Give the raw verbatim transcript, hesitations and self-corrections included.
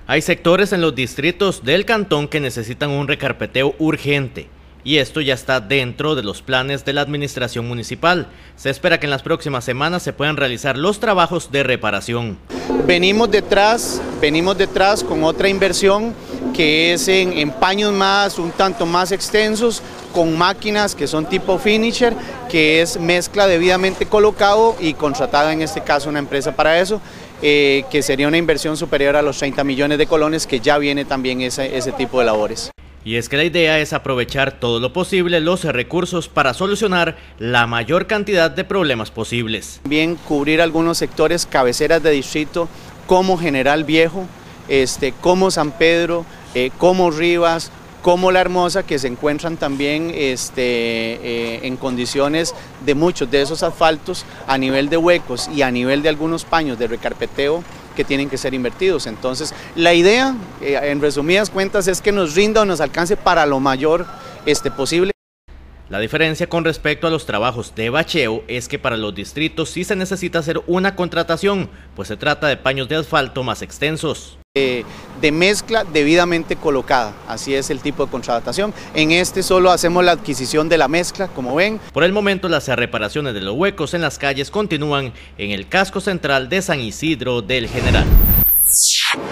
Hay sectores en los distritos del cantón que necesitan un recarpeteo urgente y esto ya está dentro de los planes de la administración municipal. Se espera que en las próximas semanas se puedan realizar los trabajos de reparación. Venimos detrás, venimos detrás con otra inversión que es en, en paños más, un tanto más extensos, con máquinas que son tipo finisher, que es mezcla debidamente colocado y contratada en este caso una empresa para eso. Eh, que sería una inversión superior a los treinta millones de colones, que ya viene también ese, ese tipo de labores. Y es que la idea es aprovechar todo lo posible los recursos para solucionar la mayor cantidad de problemas posibles. También cubrir algunos sectores cabeceras de distrito como General Viejo, este, como San Pedro, eh, como Rivas, como La Hermosa, que se encuentran también este, eh, en condiciones de muchos de esos asfaltos a nivel de huecos y a nivel de algunos paños de recarpeteo que tienen que ser invertidos. Entonces, la idea, eh, en resumidas cuentas, es que nos rinda o nos alcance para lo mayor este, posible. La diferencia con respecto a los trabajos de bacheo es que para los distritos sí se necesita hacer una contratación, pues se trata de paños de asfalto más extensos. Eh, de mezcla debidamente colocada, así es el tipo de contratación. En este solo hacemos la adquisición de la mezcla, como ven. Por el momento las reparaciones de los huecos en las calles continúan en el casco central de San Isidro del General.